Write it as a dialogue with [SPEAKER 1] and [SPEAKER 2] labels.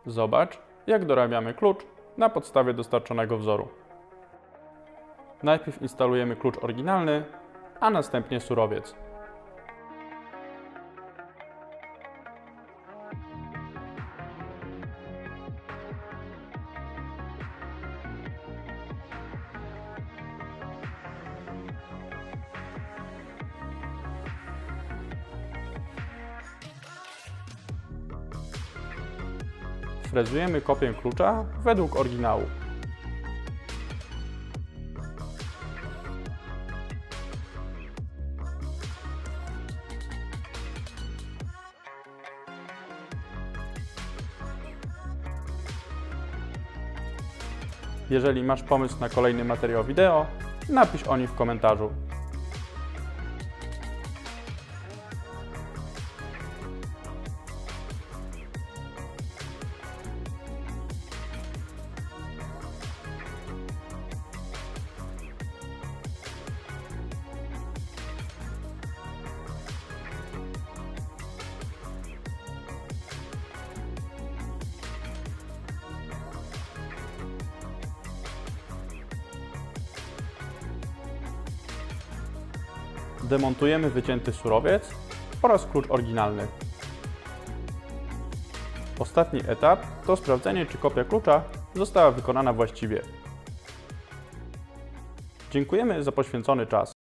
[SPEAKER 1] Zobacz, jak dorabiamy klucz na podstawie dostarczonego wzoru. Najpierw instalujemy klucz oryginalny, a następnie surowiec. Frezujemy kopię klucza według oryginału. Jeżeli masz pomysł na kolejny materiał wideo, napisz o nim w komentarzu. Demontujemy wycięty surowiec oraz klucz oryginalny. Ostatni etap to sprawdzenie, czy kopia klucza została wykonana właściwie. Dziękujemy za poświęcony czas.